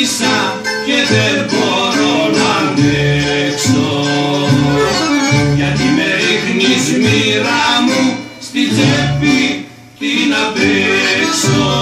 ήλπισα και δεν μπορώ να αντέξω, γιατί με ρίχνεις μοίρα μου στη τσέπη την απέξω.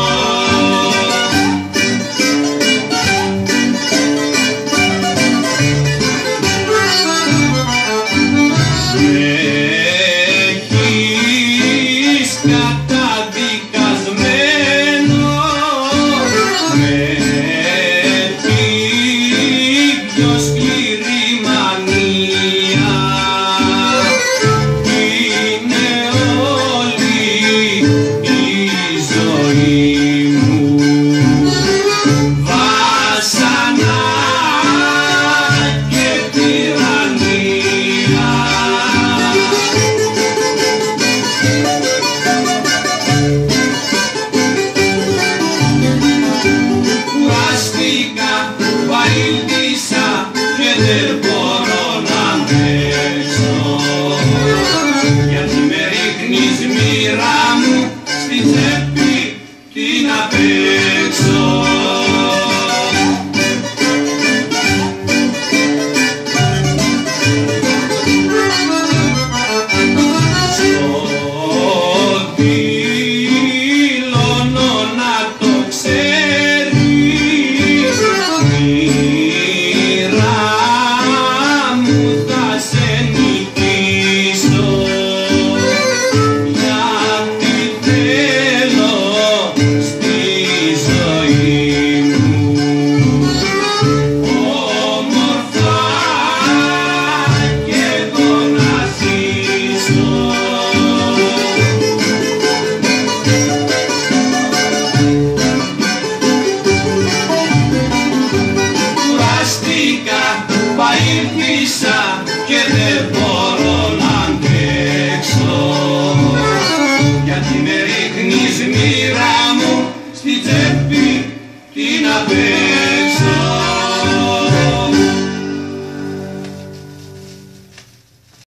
Ήλπισα και δεν μπορώ να αντέξω, γιατί με ρίχνεις μοίρα μου στη τσέπη την απέξω. Ήλπισα και δεν μπορώ να αντέξω, γιατί με ρίχνεις μοίρα μου στη τσέπη την απέξω.